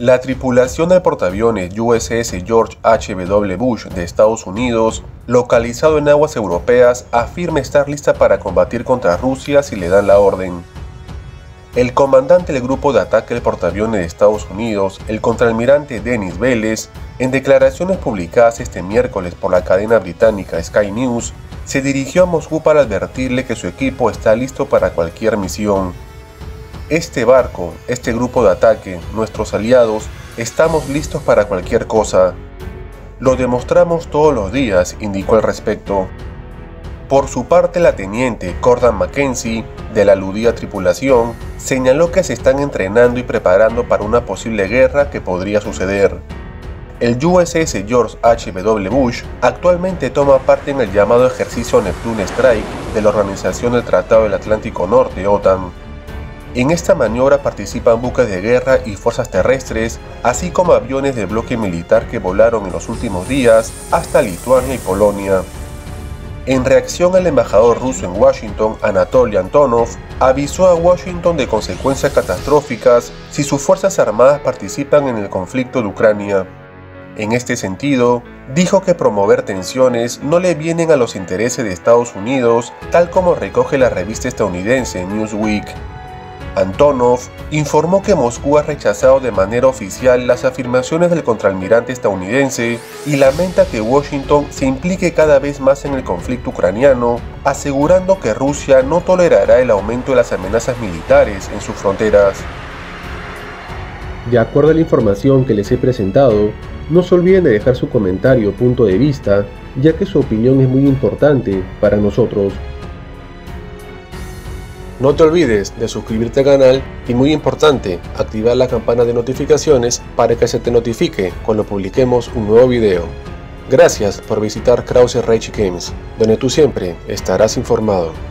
La tripulación del portaaviones USS George H.W. Bush de Estados Unidos, localizado en aguas europeas, afirma estar lista para combatir contra Rusia si le dan la orden. El comandante del grupo de ataque del portaaviones de Estados Unidos, el contraalmirante Denis Vélez, en declaraciones publicadas este miércoles por la cadena británica Sky News, se dirigió a Moscú para advertirle que su equipo está listo para cualquier misión. Este barco, este grupo de ataque, nuestros aliados, estamos listos para cualquier cosa. Lo demostramos todos los días, indicó al respecto. Por su parte, la teniente Cordan Mackenzie, de la aludida tripulación, señaló que se están entrenando y preparando para una posible guerra que podría suceder. El USS George H.W. Bush actualmente toma parte en el llamado ejercicio Neptune Strike de la Organización del Tratado del Atlántico Norte, OTAN. En esta maniobra participan buques de guerra y fuerzas terrestres, así como aviones del bloque militar que volaron en los últimos días hasta Lituania y Polonia. En reacción, el embajador ruso en Washington, Anatoly Antonov, avisó a Washington de consecuencias catastróficas si sus fuerzas armadas participan en el conflicto de Ucrania. En este sentido, dijo que promover tensiones no le vienen a los intereses de Estados Unidos, tal como recoge la revista estadounidense Newsweek. Antonov informó que Moscú ha rechazado de manera oficial las afirmaciones del contraalmirante estadounidense y lamenta que Washington se implique cada vez más en el conflicto ucraniano, asegurando que Rusia no tolerará el aumento de las amenazas militares en sus fronteras. De acuerdo a la información que les he presentado, no se olviden de dejar su comentario o punto de vista, ya que su opinión es muy importante para nosotros. No te olvides de suscribirte al canal y, muy importante, activar la campana de notificaciones para que se te notifique cuando publiquemos un nuevo video. Gracias por visitar Krause Rage Games, donde tú siempre estarás informado.